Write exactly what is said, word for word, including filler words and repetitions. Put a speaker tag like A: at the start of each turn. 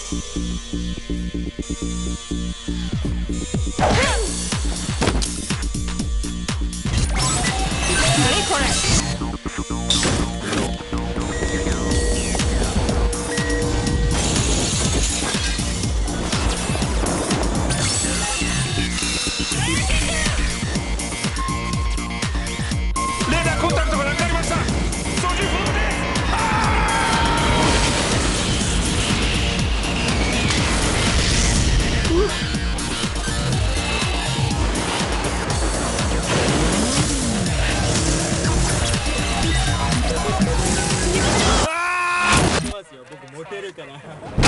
A: 何これ。
B: レーダーコンタクトがなくなりました。操縦不能です。
C: 僕モテるから